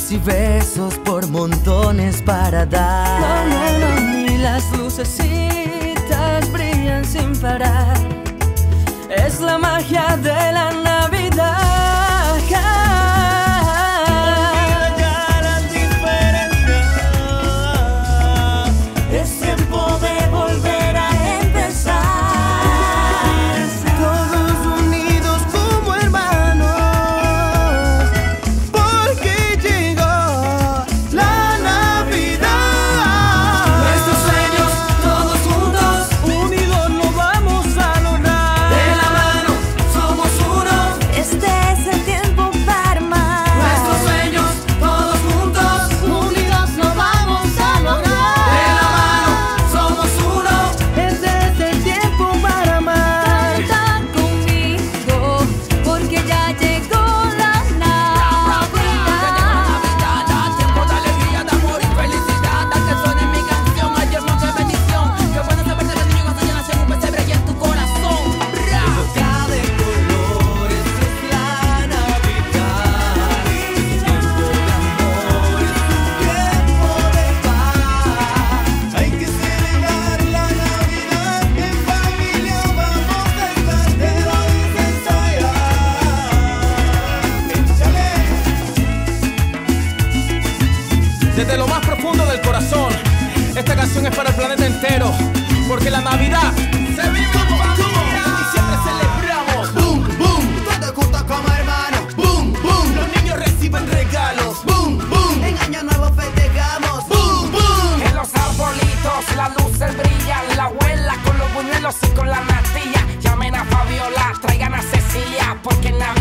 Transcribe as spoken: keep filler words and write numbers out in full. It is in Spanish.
y besos por montones para dar. No, no, no, y las lucecitas brillan sin parar. Es la magia de la Navidad. Desde lo más profundo del corazón, esta canción es para el planeta entero, porque la Navidad se vive en familia y siempre celebramos. Boom, boom, todos juntos como hermanos. Boom, boom, los niños reciben regalos. Boom, boom, en Año Nuevo festejamos. Boom, boom, en los arbolitos las luces brillan. La abuela con los buñuelos y con la natilla. Llamen a Fabiola, traigan a Cecilia, porque en Navidad